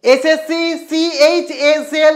SSC CHSL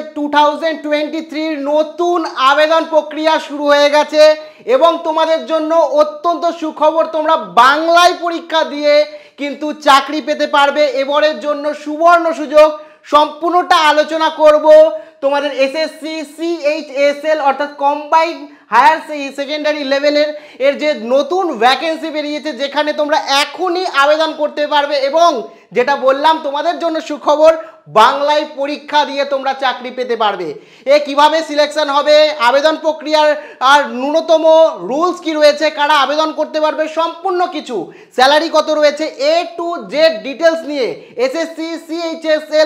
2023 নতুন আবেদন প্রক্রিয়া শুরু হয়ে গেছে এবং তোমাদের জন্য অত্যন্ত সুখবর, তোমরা বাংলায় পরীক্ষা দিয়ে কিন্তু চাকরি পেতে পারবে। এবারের জন্য সুবর্ণ সুযোগ, সম্পূর্ণটা আলোচনা করব। তোমাদের এসএসসি সিএইচএসএল অর্থাৎ কম্বাইন্ড হায়ার সেকেন্ডারি লেভেলের যে নতুন ভ্যাকেন্সি বেরিয়েছে, যেখানে তোমরা এখনই আবেদন করতে পারবে এবং যেটা বললাম তোমাদের জন্য সুখবর, বাংলায় পরীক্ষা দিয়ে তোমরা চাকরি পেতে পারবে। কিভাবে সিলেকশন হবে, আবেদন প্রক্রিয়ার আর ন্যূনতম রুলস কি রয়েছে, কারা আবেদন করতে পারবে, সম্পূর্ণ কিছু, স্যালারি কত রয়েছে, এ টু জেড ডিটেলস নিয়ে এসএসসি সিএইচএসএল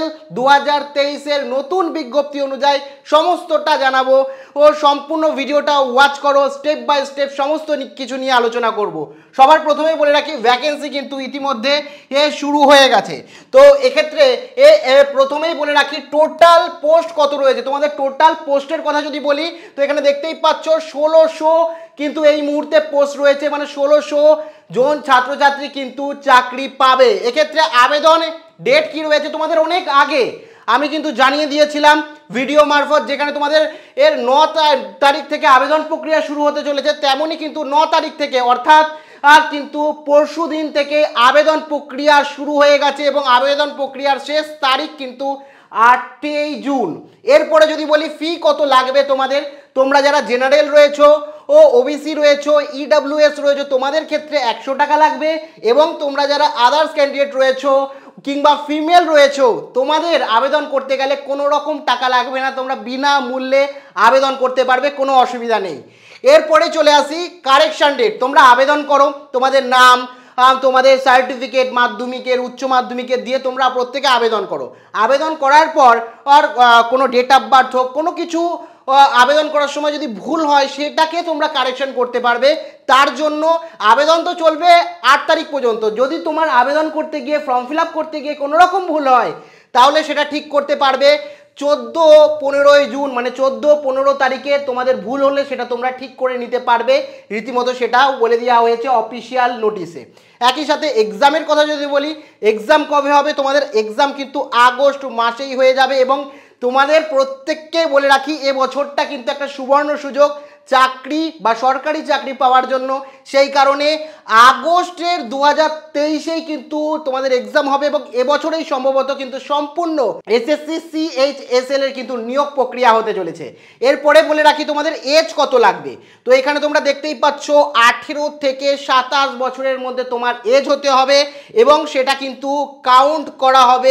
2023 নতুন বিজ্ঞপ্তি অনুযায়ী সমস্তটা জানাবো। ও সম্পূর্ণ ভিডিওটা ওয়াচ করো, স্টেপ বাই স্টেপ সমস্ত কিছু নিয়ে আলোচনা করব। সবার প্রথমে বলে রাখি, ভ্যাকেন্সি কিন্তু ইতিমধ্যে শুরু হয়ে গেছে। তো এক্ষেত্রে প্রথমেই বলে রাখি টোটাল পোস্ট কত রয়েছে। তোমাদের টোটাল পোস্টের কথা যদি বলি, তো এখানে দেখতেই পাচ্ছ 1600 কিন্তু এই মুহূর্তে পোস্ট রয়েছে, মানে 1600 জন ছাত্রছাত্রী কিন্তু চাকরি পাবে। এক্ষেত্রে আবেদন ডেট কি রয়েছে, তোমাদের অনেক আগে আমি কিন্তু জানিয়ে দিয়েছিলাম ভিডিও মারফত, যেখানে তোমাদের 9 তারিখ থেকে আবেদন প্রক্রিয়া শুরু হতে চলেছে। তেমনই কিন্তু 9 তারিখ থেকে অর্থাৎ কিন্তু পরশু দিন থেকে আবেদন প্রক্রিয়া শুরু হয়ে গেছে এবং আবেদন প্রক্রিয়ার শেষ তারিখ কিন্তু 8ই জুন। এরপরে যদি বলি ফি কত লাগবে তোমাদের, তোমরা যারা জেনারেল রয়েছো ও ওবিসি রয়েছো, ইডব্লিউএস রয়েছো, তোমাদের ক্ষেত্রে 100 টাকা লাগবে এবং তোমরা যারা আদার্স ক্যান্ডিডেট রয়েছো কিংবা ফিমেল রয়েছো, তোমাদের আবেদন করতে গেলে কোনো রকম টাকা লাগবে না, তোমরা বিনামূল্যে আবেদন করতে পারবে, কোনো অসুবিধা নেই। এরপরে চলে আসি কারেকশন ডেট। তোমরা আবেদন করো, তোমাদের নাম, তোমাদের সার্টিফিকেট, মাধ্যমিকের, উচ্চ মাধ্যমিকের দিয়ে তোমরা প্রত্যেকে আবেদন করো। আবেদন করার পর আর কোনো ডেট অফ বার্থ হোক, কোনো কিছু আবেদন করার সময় যদি ভুল হয় সেটাকে তোমরা কারেকশন করতে পারবে। তার জন্য আবেদন তো চলবে 8 তারিখ পর্যন্ত। যদি তোমার আবেদন করতে গিয়ে, ফর্ম ফিল আপ করতে গিয়ে কোনো রকম ভুল হয়, তাহলে সেটা ঠিক করতে পারবে 14-15 জুন, মানে 14-15 তারিখে তোমাদের ভুল হলে সেটা তোমরা ঠিক করে নিতে পারবে। রীতিমতো সেটাও বলে দেওয়া হয়েছে অফিসিয়াল নোটিশে। একই সাথে এক্সামের কথা যদি বলি, এক্সাম কবে হবে, তোমাদের এক্সাম কিন্তু আগস্ট মাসেই হয়ে যাবে এবং তোমাদের প্রত্যেককে বলে রাখি, এবছরটা কিন্তু একটা সুবর্ণ সুযোগ চাকরি বা সরকারি চাকরি পাওয়ার জন্য। সেই কারণে আগস্টের 2023 কিন্তু তোমাদের এক্সাম হবে এবং এবছরেই সম্ভবত কিন্তু সম্পূর্ণ এসএসসি সিএইচএসএল এর কিন্তু নিয়োগ প্রক্রিয়া হতে চলেছে। এরপরে বলে রাখি তোমাদের এজ কত লাগবে। তো এখানে তোমরা দেখতেই পাচ্ছ 18 থেকে 27 বছরের মধ্যে তোমার এজ হতে হবে এবং সেটা কিন্তু কাউন্ট করা হবে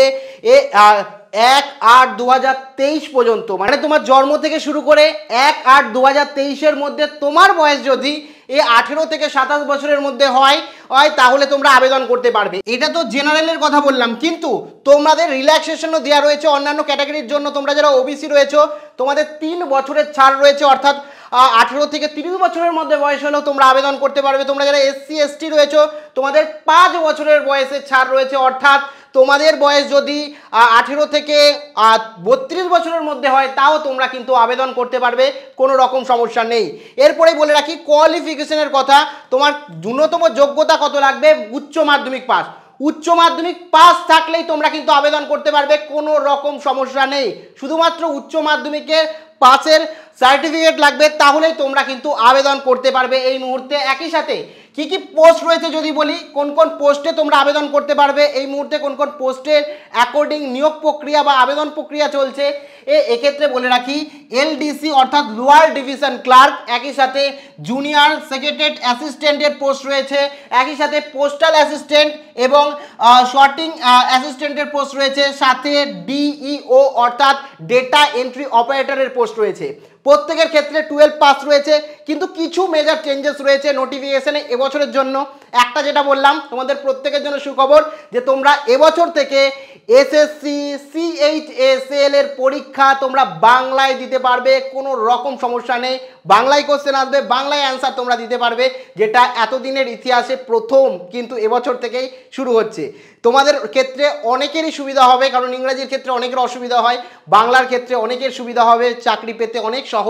1-8-2023 পর্যন্ত, মানে তোমার জন্ম থেকে শুরু করে 1-8-2023 মধ্যে তোমার বয়স যদি 18 থেকে 27 বছরের মধ্যে হয় তাহলে তোমরা আবেদন করতে পারবে। এটা তো জেনারেলের কথা বললাম, কিন্তু তোমাদের রিল্যাক্সেশনও দেওয়া রয়েছে অন্যান্য ক্যাটাগরির জন্য। তোমরা যারা ওবিসি রয়েছো, তোমাদের 3 বছরের ছাড় রয়েছে, অর্থাৎ 18 থেকে 30 বছরের মধ্যে বয়স হলেও তোমরা আবেদন করতে পারবে। তোমরা যারা এসসি এসটি রয়েছো, তোমাদের 5 বছরের বয়সের ছাড় রয়েছে, অর্থাৎ তোমাদের বয়স যদি 18 থেকে 32 বছরের মধ্যে হয় তাও তোমরা কিন্তু আবেদন করতে পারবে, কোনো রকম সমস্যা নেই। এরপরে বলে রাখি কোয়ালিফিকেশনের কথা। তোমার ন্যূনতম যোগ্যতা কত লাগবে, উচ্চ মাধ্যমিক পাস। উচ্চ মাধ্যমিক পাস থাকলেই তোমরা কিন্তু আবেদন করতে পারবে, কোনো রকম সমস্যা নেই। শুধুমাত্র উচ্চ মাধ্যমিকের পাসের সার্টিফিকেট লাগবে, তাহলেই তোমরা কিন্তু আবেদন করতে পারবে এই মুহূর্তে। একই সাথে কি কি পোস্ট রয়েছে যদি বলি, কোন কোন পোস্টে তোমরা আবেদন করতে পারবে এই মুহূর্তে, কোন কোন পোস্টের অ্যাকর্ডিং নিয়োগ প্রক্রিয়া বা আবেদন প্রক্রিয়া চলছে, এক্ষেত্রে বলে রাখি এলডিসি অর্থাৎ লোয়ার ডিভিশন ক্লার্ক, একই সাথে জুনিয়র সেক্রেটারিয়েট অ্যাসিস্ট্যান্টের পোস্ট রয়েছে, একই সাথে পোস্টাল অ্যাসিস্ট্যান্ট এবং শর্টিং অ্যাসিস্ট্যান্টের পোস্ট রয়েছে, সাথে ডিইও অর্থাৎ ডেটা এন্ট্রি অপারেটরের পোস্ট রয়েছে। প্রত্যেকের ক্ষেত্রে 12 পাস রয়েছে, কিন্তু কিছু মেজর চেঞ্জেস রয়েছে নোটিফিকেশনে এবছরের জন্য। একটা যেটা বললাম তোমাদের প্রত্যেকের জন্য সুখবর, যে তোমরা এবছর থেকে এসএসসি সিএইচএসএল এর পরীক্ষা তোমরা বাংলায় দিতে পারবে, কোনো রকম সমস্যা নেই। বাংলায় কোশ্চেন আসবে, বাংলায় অ্যান্সার তোমরা দিতে পারবে, যেটা এতদিনের ইতিহাসে প্রথম কিন্তু এবছর থেকেই শুরু হচ্ছে। তোমাদের ক্ষেত্রে অনেকেরই সুবিধা হবে, কারণ ইংরেজির ক্ষেত্রে অনেকের অসুবিধা হয়, বাংলার ক্ষেত্রে অনেকের সুবিধা হবে, চাকরি পেতে অনেক সহজ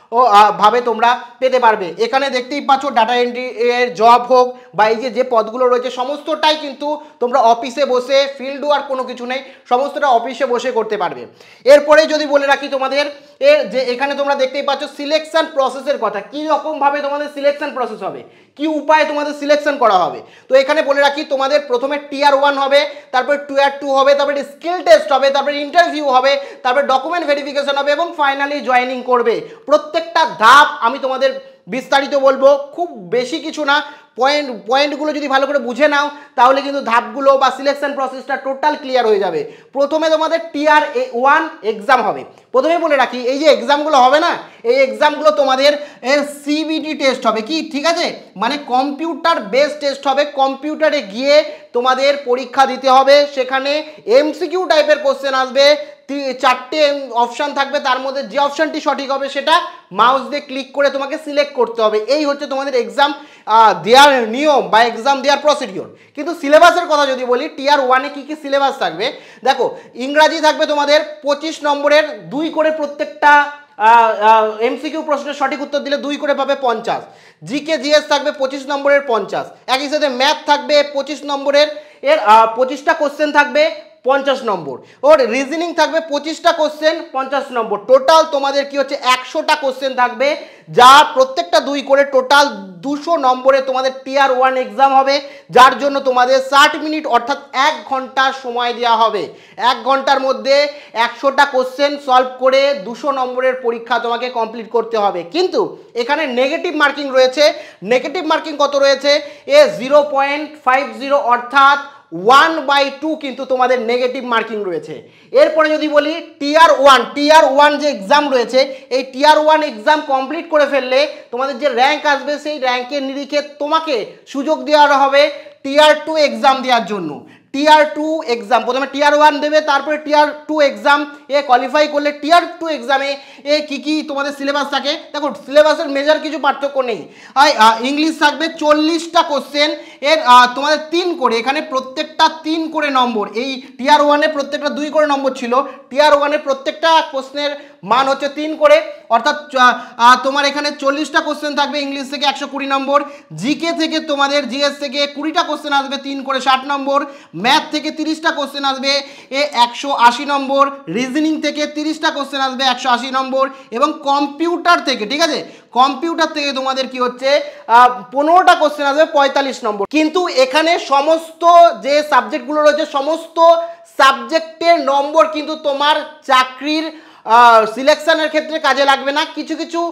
ভাবে তোমরা পেতে পারবে। এখানে দেখতেই পাচ্ছ ডাটা এন্ট্রি এর জব হোক বা এই যে পদগুলো রয়েছে সমস্তটাই কিন্তু তোমরা অফিসে বসে ফিল্ড ওয়ার্ক কোনো কিছু নেই, সমস্তটা অফিসে বসে করতে পারবে। এরপরে যদি বলে রাখি তোমাদের যে এখানে তোমরা দেখতেই পাচ্ছ সিলেকশন প্রসেসের কথা, কী রকমভাবে তোমাদের সিলেকশন প্রসেস হবে, কি উপায়ে তোমাদের সিলেকশন করা হবে। তো এখানে বলে রাখি তোমাদের প্রথমে টিয়ার 1 হবে, তারপর টিয়ার 2 হবে, তারপরে স্কিল টেস্ট হবে, তারপরে ইন্টারভিউ হবে, তারপরে ডকুমেন্ট ভেরিফিকেশন হবে এবং ফাইনালি জয়েনিং করবে। প্রত্যেকটা ধাপ আমি তোমাদের বিস্তারিত বলবো, খুব বেশি কিছু না, পয়েন্টগুলো যদি ভালো করে বুঝে নাও তাহলে কিন্তু ধাপগুলো বা সিলেকশন প্রসেসটা টোটাল ক্লিয়ার হয়ে যাবে। প্রথমে তোমাদের টিয়ার 1 এক্সাম হবে। প্রথমে বলে রাখি এই যে এক্সামগুলো হবে না, এই এক্সামগুলো তোমাদের সিবিটি টেস্ট হবে, কি ঠিক আছে, মানে কম্পিউটার বেসড টেস্ট হবে। কম্পিউটারে গিয়ে তোমাদের পরীক্ষা দিতে হবে, সেখানে এমসিকিউ টাইপের কোশ্চেন আসবে, 4টে অপশান থাকবে, তার মধ্যে যে অপশানটি সঠিক হবে সেটা মাউস দিয়ে ক্লিক করে তোমাকে সিলেক্ট করতে হবে। এই হচ্ছে তোমাদের এক্সাম দেওয়ার নিয়ম বা এক্সাম দেওয়ার প্রসিডিওর। কিন্তু সিলেবাসের কথা যদি বলি, টিয়ার 1-এ কী কী সিলেবাস থাকবে দেখো, ইংরাজি থাকবে তোমাদের 25 নম্বরের 2 করে, প্রত্যেকটা এমসিকিউ প্রশ্নের সঠিক উত্তর দিলে 2 করে পাবে 50। জিকে জিএস থাকবে 25 নম্বরের 50, একই সাথে ম্যাথ থাকবে 25 নম্বরের, এর 25টা কোশ্চেন থাকবে 50 নম্বর, ওর রিজনিং থাকবে 25টা কোশ্চেন 50 নম্বর। টোটাল তোমাদের কি হচ্ছে 100টা কোশ্চেন থাকবে, যা প্রত্যেকটা 2 করে টোটাল 200 নম্বরে তোমাদের টিয়ার 1 এক্সাম হবে, যার জন্য তোমাদের 60 মিনিট অর্থাৎ 1 ঘন্টা সময় দেওয়া হবে। 1 ঘন্টার মধ্যে 100টা কোশ্চেন সলভ করে 200 নম্বরের পরীক্ষা তোমাকে কমপ্লিট করতে হবে। কিন্তু এখানে নেগেটিভ মার্কিং রয়েছে। নেগেটিভ মার্কিং কত রয়েছে? 0.50 অর্থাৎ 1/2 কিন্তু তোমাদের নেগেটিভ মার্কিং রয়েছে। এরপরে যদি বলি টিয়ার 1 যে এক্সাম রয়েছে, এই টিয়ার 1 এক্সাম কমপ্লিট করে ফেললে তোমাদের যে র্যাঙ্ক আসবে সেই র্যাঙ্কের নিরিখে তোমাকে সুযোগ দেওয়া হবে টিয়ার 2 এক্সাম দেওয়ার জন্য। টিয়ার 2 এক্সাম প্রথমে টিয়ার 1 দেবে, তারপরে টিয়ার 2 এক্সাম কোয়ালিফাই করলে টিয়ার 2 এক্সামে কি তোমাদের সিলেবাস থাকে দেখো, সিলেবাসের মেজর কিছু পার্থক্য নেই। ইংলিশ থাকবে 40টা কোশ্চেন, এর তোমাদের 3 করে, এখানে প্রত্যেকটা 3 করে নম্বর। এই টিয়ার 1-এ প্রত্যেকটা 2 করে নম্বর ছিল, টিয়ার 1-এ প্রত্যেকটা প্রশ্নের মান হচ্ছে 3 করে, অর্থাৎ তোমার এখানে 40টা কোশ্চেন থাকবে। ইংলিশ থেকে 120 নম্বর, জিকে থেকে তোমাদের জিএস থেকে 20টা কোশ্চেন আসবে 3 করে 60 নম্বর, ম্যাথ থেকে 30টা কোশ্চেন আসবে 180 নম্বর, রিজনিং থেকে 30টা কোশ্চেন আসবে 180 নম্বর, এবং কম্পিউটার থেকে, ঠিক আছে, কম্পিউটার থেকে তোমাদের কি হচ্ছে 15টা কোশ্চেন আসবে 45 নম্বর। কিন্তু এখানে সমস্ত যে সাবজেক্টগুলো রয়েছে সমস্ত সাবজেক্টের নম্বর কিন্তু তোমার চাকরির সিলেকশনের ক্ষেত্রে কাজে লাগবে না। কিছু কিছু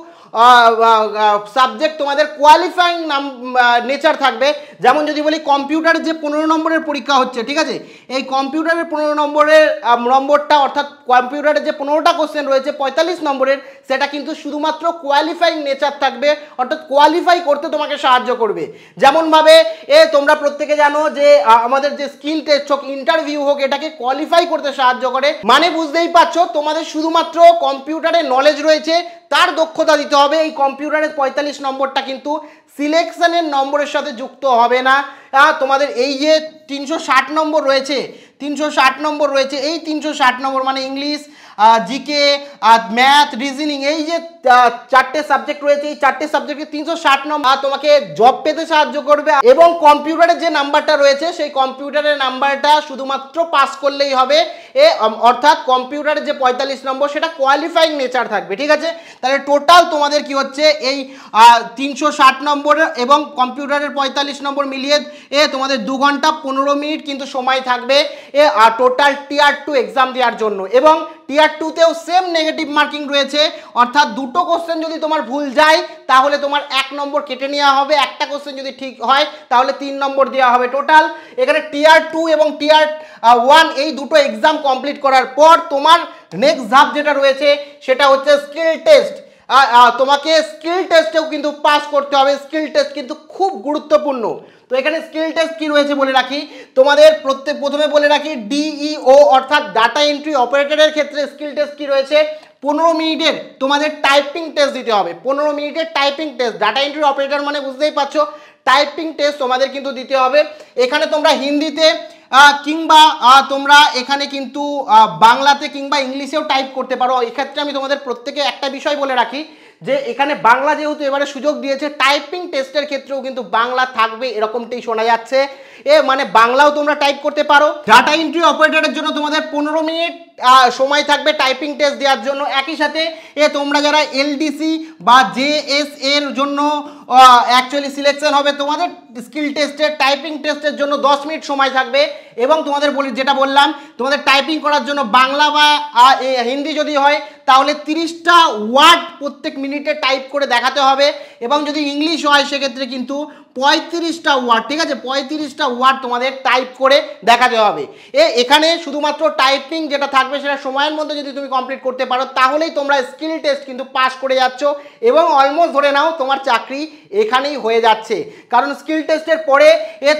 সাবজেক্ট তোমাদের কোয়ালিফাইং নেচার থাকবে। যেমন যদি বলি কম্পিউটারের যে 15 নম্বরের পরীক্ষা হচ্ছে, ঠিক আছে, এই কম্পিউটারের 15 নম্বরের নম্বরটা অর্থাৎ কম্পিউটারের যে 15টা কোশ্চেন রয়েছে 45 নম্বরের, সেটা কিন্তু শুধুমাত্র কোয়ালিফাইং নেচার থাকবে, অর্থাৎ কোয়ালিফাই করতে তোমাকে সাহায্য করবে। যেমনভাবে তোমরা প্রত্যেকে জানো যে আমাদের যে স্কিল টেস্ট হোক, ইন্টারভিউ হোক, এটাকে কোয়ালিফাই করতে সাহায্য করে। মানে বুঝতেই পারছো, তোমাদের শুধুমাত্র কম্পিউটারের নলেজ রয়েছে, তার দক্ষতা দিতে হবে। এই কম্পিউটারের 45 নম্বরটা কিন্তু সিলেকশনের নম্বরের সাথে যুক্ত হবে না। তোমাদের এই যে 360 নম্বর রয়েছে, 360 নম্বর রয়েছে, এই 360 নম্বর মানে ইংলিশ, জিকে, ম্যাথ, রিজনিং, এই যে 4টে সাবজেক্ট রয়েছে, এই 4টে সাবজেক্টে 360 নম্বর তোমাকে জব পেতে সাহায্য করবে। এবং কম্পিউটারের যে নাম্বারটা রয়েছে সেই কম্পিউটারের নাম্বারটা শুধুমাত্র পাস করলেই হবে, অর্থাৎ কম্পিউটারের যে 45 নম্বর সেটা কোয়ালিফাইং নেচার থাকবে, ঠিক আছে। তাহলে টোটাল তোমাদের কি হচ্ছে এই 360 নম্বর এবং কম্পিউটারের 45 নম্বর মিলিয়ে তোমাদের 2 ঘন্টা 15 মিনিট কিন্তু সময় থাকবে টোটাল টিয়ার 2 এক্সাম দেওয়ার জন্য। এবং টিয়ার 2-তেও সেম নেগেটিভ মার্কিং রয়েছে, অর্থাৎ 2টো কোশ্চেন যদি তোমার ভুল যায় তাহলে তোমার 1 নম্বর কেটে নেওয়া হবে, একটা কোশ্চেন যদি ঠিক হয় তাহলে 3 নম্বর দেওয়া হবে টোটাল। এখানে টিয়ার 2 এবং টিয়ার 1 এই দুটো এক্সাম কমপ্লিট করার পর তোমার নেক্সট ধাপ যেটা রয়েছে সেটা হচ্ছে স্কিল টেস্ট। তোমাকে স্কিল টেস্টেও কিন্তু পাস করতে হবে। স্কিল টেস্ট কিন্তু খুব গুরুত্বপূর্ণ। তো এখানে স্কিল টেস্ট কি রয়েছে বলে রাখি, তোমাদের প্রথমে বলে রাখি ডিইও অর্থাৎ ডাটা এন্ট্রি অপারেটরের ক্ষেত্রে স্কিল টেস্ট কি রয়েছে, 15 মিনিটের তোমাদের টাইপিং টেস্ট দিতে হবে। 15 মিনিটের typing test, data entry operator মানে বুঝতেই পারছো টাইপিং টেস্ট তোমাদের কিন্তু দিতে হবে। এখানে তোমরা হিন্দিতে কিংবা তোমরা এখানে কিন্তু বাংলাতে কিংবা ইংলিশেও টাইপ করতে পারো। এক্ষেত্রে আমি তোমাদের প্রত্যেকে একটা বিষয় বলে রাখি যে এখানে বাংলা যেহেতু এবারে সুযোগ দিয়েছে, টাইপিং টেস্টের ক্ষেত্রেও কিন্তু বাংলা থাকবে এরকমটাই শোনা যাচ্ছে। মানে বাংলাও তোমরা টাইপ করতে পারো। ডাটা এন্ট্রি অপারেটরের জন্য তোমাদের 15 মিনিট সময় থাকবে টাইপিং টেস্ট দেওয়ার জন্য। একই সাথে তোমরা যারা এলডিসি বা জেএস এর জন্য অ্যাকচুয়ালি সিলেকশন হবে, তোমাদের স্কিল টেস্টের টাইপিং টেস্টের জন্য 10 মিনিট সময় থাকবে। এবং তোমাদের যেটা বললাম, তোমাদের টাইপিং করার জন্য বাংলা বা হিন্দি যদি হয় তাহলে 30টা ওয়ার্ড প্রত্যেক মিনিটে টাইপ করে দেখাতে হবে। এবং যদি ইংলিশ হয় সেক্ষেত্রে কিন্তু 35টা ওয়ার্ড, ঠিক আছে, 35টা ওয়ার্ড তোমাদের টাইপ করে দেখাতে হবে। এখানে শুধুমাত্র টাইপিং যেটা থাকবে সেটা সময়ের মধ্যে যদি তুমি কমপ্লিট করতে পারো তাহলেই তোমরা স্কিল টেস্ট কিন্তু পাস করে যাচ্ছ এবং অলমোস্ট ধরে নাও তোমার চাকরি এখানেই হয়ে যাচ্ছে। কারণ স্কিল টেস্টের পরে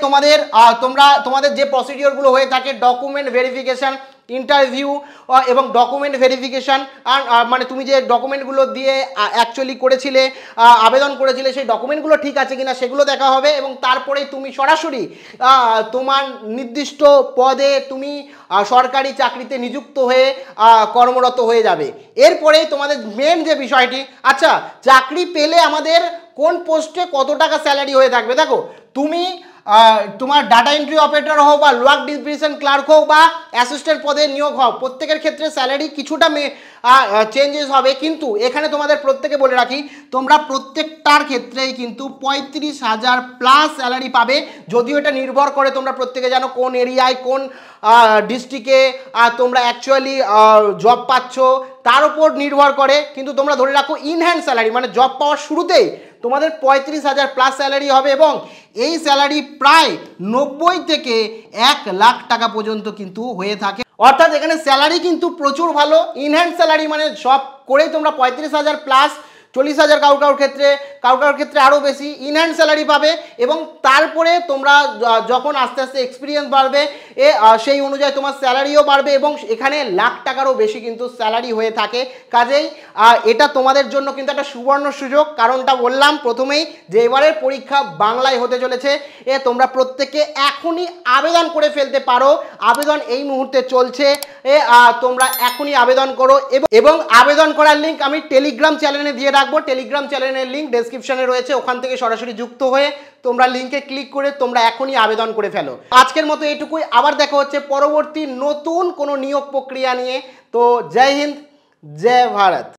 তোমাদের যে প্রসিডিওরগুলো হয়ে থাকে, ডকুমেন্ট ভেরিফিকেশন, ইন্টারভিউ এবং ডকুমেন্ট ভেরিফিকেশান, আর মানে তুমি যে ডকুমেন্টগুলো দিয়ে অ্যাকচুয়ালি করেছিলে, আবেদন করেছিলে, সেই ডকুমেন্টগুলো ঠিক আছে কিনা সেগুলো দেখা হবে। এবং তারপরেই তুমি সরাসরি তোমার নির্দিষ্ট পদে তুমি সরকারি চাকরিতে নিযুক্ত হয়ে কর্মরত হয়ে যাবে। এরপরেই তোমাদের মেন যে বিষয়টি, আচ্ছা চাকরি পেলে আমাদের কোন পোস্টে কত টাকা স্যালারি হয়ে থাকবে। দেখো, তুমি তোমার ডাটা এন্ট্রি অপারেটর হও বা লোয়ার ডিভিশন ক্লার্ক হোক বা অ্যাসিস্ট্যান্ট পদে নিয়োগ হও, প্রত্যেকের ক্ষেত্রে স্যালারি কিছুটা চেঞ্জেস হবে। কিন্তু এখানে তোমাদের প্রত্যেকে বলে রাখি, তোমরা প্রত্যেকটার ক্ষেত্রেই কিন্তু 35,000 প্লাস স্যালারি পাবে। যদিও এটা নির্ভর করে, তোমরা প্রত্যেকে জানো কোন এরিয়ায় কোন ডিস্ট্রিক্টে তোমরা অ্যাকচুয়ালি জব পাচ্ছ তার উপর নির্ভর করে। কিন্তু তোমরা ধরে রাখো ইন হ্যান্ড স্যালারি মানে জব পাওয়ার শুরুতেই তোমাদের 35,000 প্লাস স্যালারি হবে এবং এই স্যালারি প্রায় 90 থেকে 1 লাখ টাকা পর্যন্ত কিন্তু হয়ে থাকে। অর্থাৎ এখানে স্যালারি কিন্তু প্রচুর ভালো। ইন হ্যান্ড স্যালারি মানে জব করেই তোমরা 35,000 প্লাস, 40,000 কারোর ক্ষেত্রে আরও বেশি ইন হ্যান্ড স্যালারি পাবে। এবং তারপরে তোমরা যখন আস্তে আস্তে এক্সপিরিয়েন্স বাড়বে সেই অনুযায়ী তোমার স্যালারিও বাড়বে এবং এখানে লাখ টাকারও বেশি কিন্তু স্যালারি হয়ে থাকে। কাজেই এটা তোমাদের জন্য কিন্তু একটা সুবর্ণ সুযোগ। কারণটা বললাম প্রথমেই যে এবারের পরীক্ষা বাংলায় হতে চলেছে। তোমরা প্রত্যেকে এখনই আবেদন করে ফেলতে পারো। আবেদন এই মুহূর্তে চলছে, তোমরা এখনই আবেদন করো। এবং আবেদন করার লিঙ্ক আমি টেলিগ্রাম চ্যানেলে দিয়ে রাখবো। টেলিগ্রাম চ্যানেলের লিঙ্ক ডেসক্রিপশনে রয়েছে, ওখান থেকে সরাসরি যুক্ত হয়ে তোমরা লিঙ্কে ক্লিক করে তোমরা এখনই আবেদন করে ফেলো। আজকের মতো এইটুকুই, আবার দেখা হচ্ছে পরবর্তী নতুন কোনো নিয়োগ প্রক্রিয়া নিয়ে। তো জয় হিন্দ, জয় ভারত।